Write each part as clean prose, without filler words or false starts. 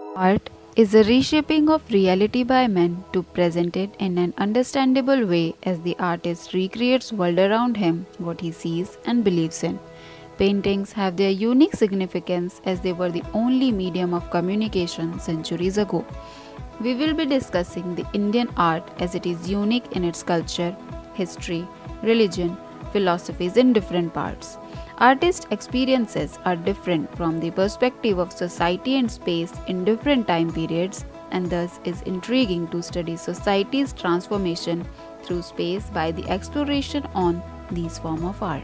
Art is a reshaping of reality by man to present it in an understandable way as the artist recreates world around him, what he sees and believes in. Paintings have their unique significance as they were the only medium of communication centuries ago. We will be discussing the Indian art as it is unique in its culture, history, religion, philosophies in different parts. Artist experiences are different from the perspective of society and space in different time periods, and thus is intriguing to study society's transformation through space by the exploration on these forms of art.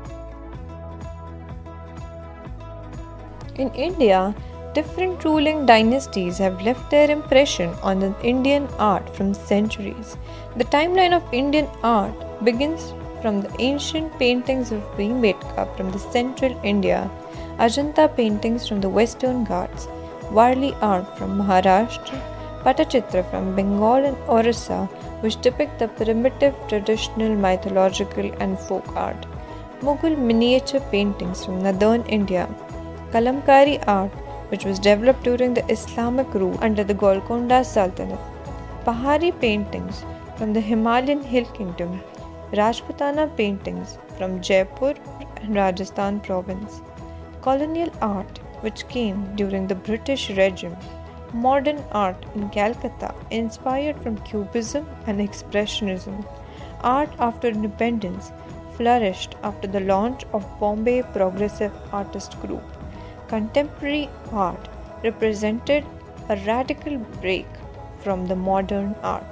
In India, different ruling dynasties have left their impression on the Indian art from centuries. The timeline of Indian art begins from the ancient paintings of Bhimbetka from the central India, Ajanta paintings from the western Ghats, Warli art from Maharashtra, Patachitra from Bengal and Orissa, which depict the primitive traditional mythological and folk art, Mughal miniature paintings from northern India, Kalamkari art, which was developed during the Islamic rule under the Golconda Sultanate, Pahari paintings from the Himalayan Hill Kingdom, Rajputana paintings from Jaipur and Rajasthan province, colonial art, which came during the British regime, modern art in Calcutta inspired from Cubism and Expressionism, art after independence flourished after the launch of Bombay Progressive Artist Group. Contemporary art represented a radical break from the modern art.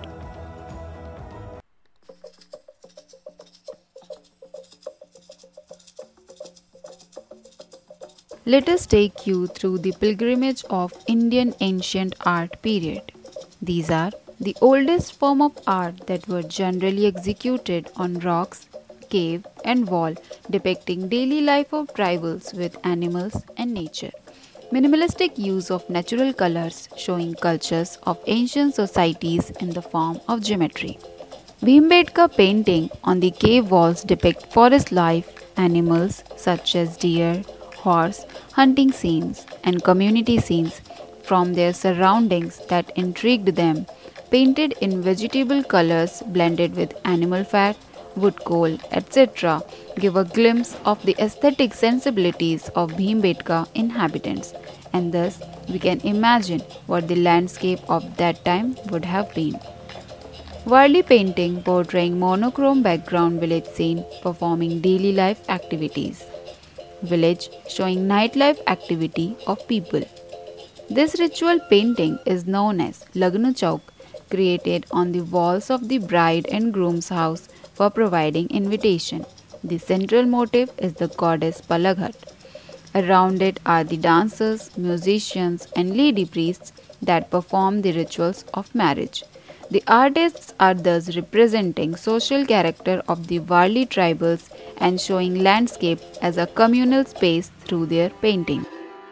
Let us take you through the pilgrimage of Indian ancient art period. These are the oldest form of art that were generally executed on rocks, cave and wall depicting daily life of tribals with animals and nature. Minimalistic use of natural colors showing cultures of ancient societies in the form of geometry. Bhimbetka painting on the cave walls depict forest life, animals such as deer, horse, hunting scenes, and community scenes from their surroundings that intrigued them, painted in vegetable colors blended with animal fat, wood coal, etc., give a glimpse of the aesthetic sensibilities of Bhimbetka inhabitants, and thus we can imagine what the landscape of that time would have been. Warli painting portraying monochrome background village scene performing daily life activities. Village showing nightlife activity of people. This ritual painting is known as Lagna Chauk, created on the walls of the bride and groom's house for providing invitation. The central motif is the goddess Palaghat. Around it are the dancers, musicians, and lady priests that perform the rituals of marriage. The artists are thus representing social character of the Warli tribals and showing landscape as a communal space through their painting.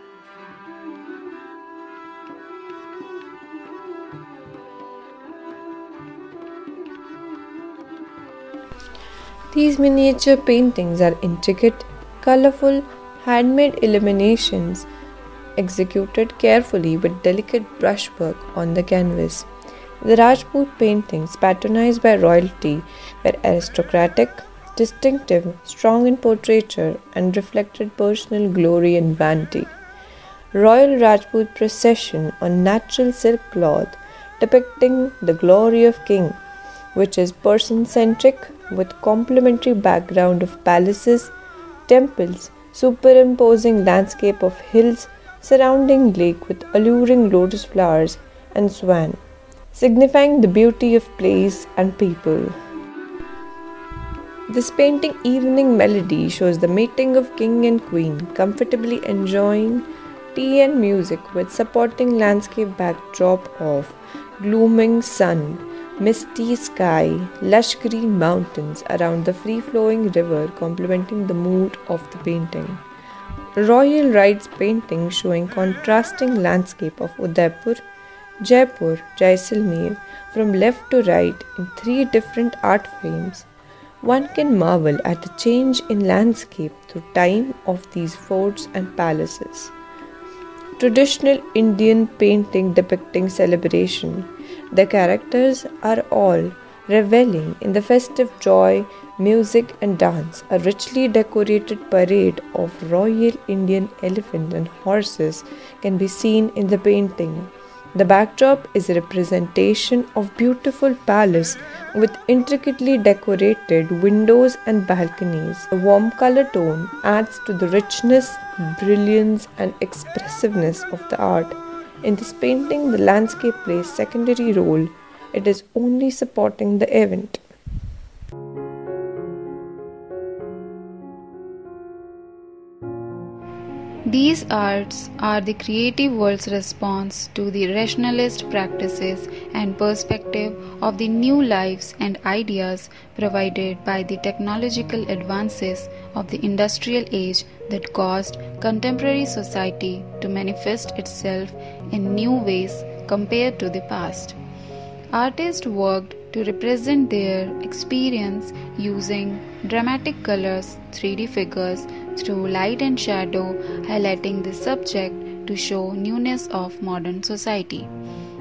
These miniature paintings are intricate, colorful, handmade illuminations executed carefully with delicate brushwork on the canvas. The Rajput paintings, patronized by royalty, were aristocratic, distinctive, strong in portraiture, and reflected personal glory and vanity. Royal Rajput procession on natural silk cloth depicting the glory of king, which is person-centric with complementary background of palaces, temples, superimposing landscape of hills surrounding lake with alluring lotus flowers and swan, signifying the beauty of place and people. This painting Evening Melody shows the meeting of king and queen comfortably enjoying tea and music with supporting landscape backdrop of glooming sun, misty sky, lush green mountains around the free-flowing river complementing the mood of the painting. Royal Rides painting showing contrasting landscape of Udaipur, Jaipur, Jaisalmer from left to right in three different art frames. One can marvel at the change in landscape through time of these forts and palaces. traditional Indian painting depicting celebration. The characters are all reveling in the festive joy, music, and dance. A richly decorated parade of royal Indian elephants and horses can be seen in the painting. The backdrop is a representation of beautiful palace with intricately decorated windows and balconies. A warm color tone adds to the richness, brilliance, and expressiveness of the art. In this painting, the landscape plays secondary role. It is only supporting the event. These arts are the creative world's response to the rationalist practices and perspective of the new lives and ideas provided by the technological advances of the industrial age that caused contemporary society to manifest itself in new ways compared to the past. Artists worked to represent their experience using dramatic colors, 3D figures, through light and shadow, highlighting the subject to show newness of modern society.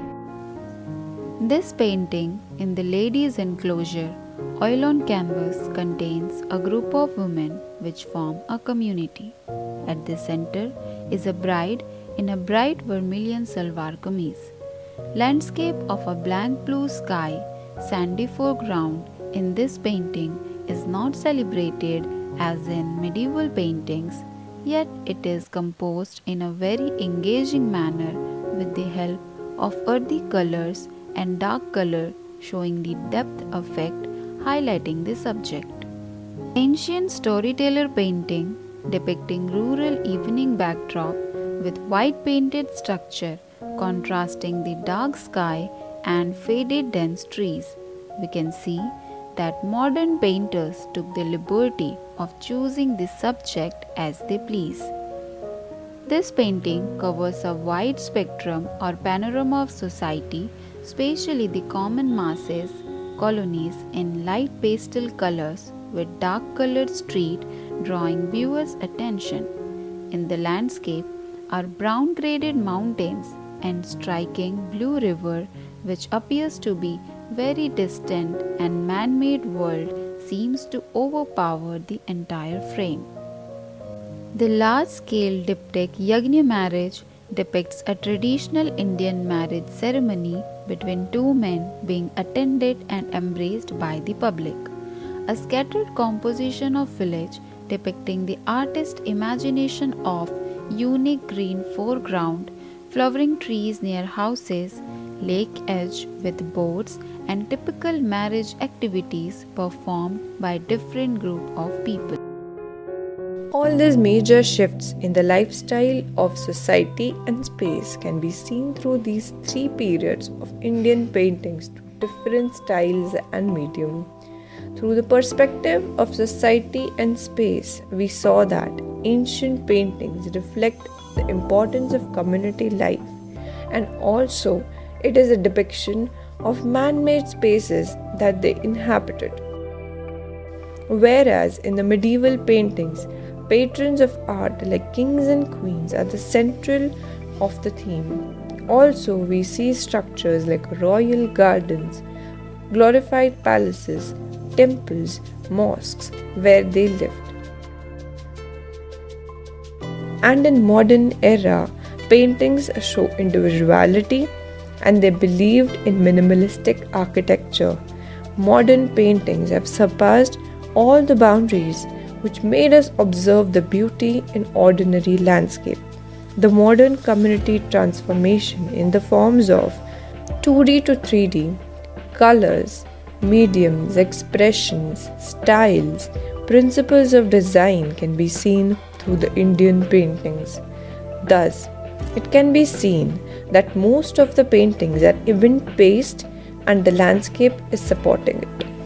This painting in the ladies' enclosure, oil on canvas, contains a group of women which form a community. At the center is a bride in a bright vermilion salwar kameez. Landscape of a blank blue sky, sandy foreground in this painting is not celebrated as in medieval paintings, yet it is composed in a very engaging manner with the help of earthy colors and dark color showing the depth effect highlighting the subject. Ancient storyteller painting depicting rural evening backdrop with white painted structure contrasting the dark sky and faded dense trees. We can see that modern painters took the liberty of choosing the subject as they please. This painting covers a wide spectrum or panorama of society, especially the common masses, colonies in light pastel colors with dark colored street drawing viewers' attention. In the landscape are brown graded mountains and striking blue river which appears to be very distant, and man-made world seems to overpower the entire frame. The large-scale diptych Yagna marriage depicts a traditional Indian marriage ceremony between two men being attended and embraced by the public. A scattered composition of village depicting the artist's imagination of unique green foreground, flowering trees near houses, lake edge with boats, and typical marriage activities performed by different group of people. All these major shifts in the lifestyle of society and space can be seen through these three periods of Indian paintings to different styles and medium. Through the perspective of society and space, we saw that ancient paintings reflect the importance of community life, and also it is a depiction of man-made spaces that they inhabited. Whereas in the medieval paintings, patrons of art like kings and queens are the central of the theme. Also, we see structures like royal gardens, glorified palaces, temples, mosques where they lived. And in modern era, paintings show individuality, and they believed in minimalistic architecture. Modern paintings have surpassed all the boundaries which made us observe the beauty in ordinary landscape. The modern community transformation in the forms of 2D to 3D, colors, mediums, expressions, styles, principles of design can be seen through the Indian paintings. Thus, it can be seen that most of the paintings are event-based and the landscape is supporting it.